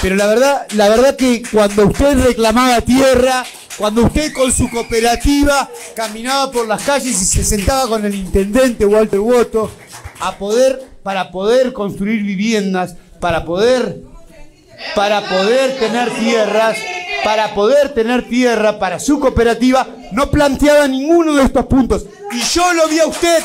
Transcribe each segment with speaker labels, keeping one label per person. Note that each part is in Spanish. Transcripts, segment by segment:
Speaker 1: Pero la verdad que cuando usted reclamaba tierra, cuando usted con su cooperativa caminaba por las calles y se sentaba con el intendente Walter Woto para poder construir viviendas, para poder tener tierras, para poder tener tierra para su cooperativa, no planteaba ninguno de estos puntos. Y yo lo vi a usted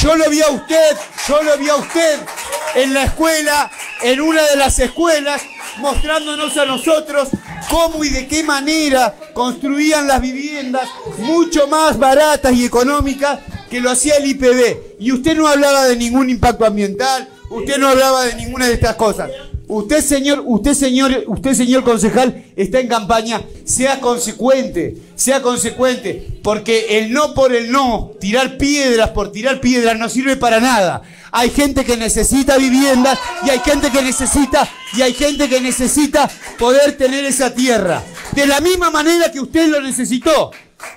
Speaker 1: en la escuela, en una de las escuelas, mostrándonos a nosotros cómo y de qué manera construían las viviendas mucho más baratas y económicas que lo hacía el IPB. Y usted no hablaba de ningún impacto ambiental, usted no hablaba de ninguna de estas cosas. Usted, señor concejal, está en campaña. Sea consecuente, porque el no por el no, tirar piedras por tirar piedras no sirve para nada. Hay gente que necesita viviendas y hay gente que necesita poder tener esa tierra. De la misma manera que usted lo necesitó.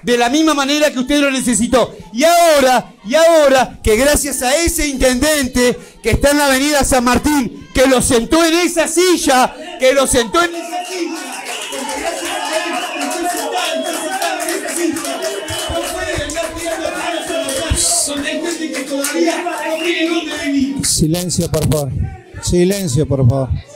Speaker 1: Y ahora que gracias a ese intendente que está en la avenida San Martín, que lo sentó en esa silla,
Speaker 2: Silencio, por favor.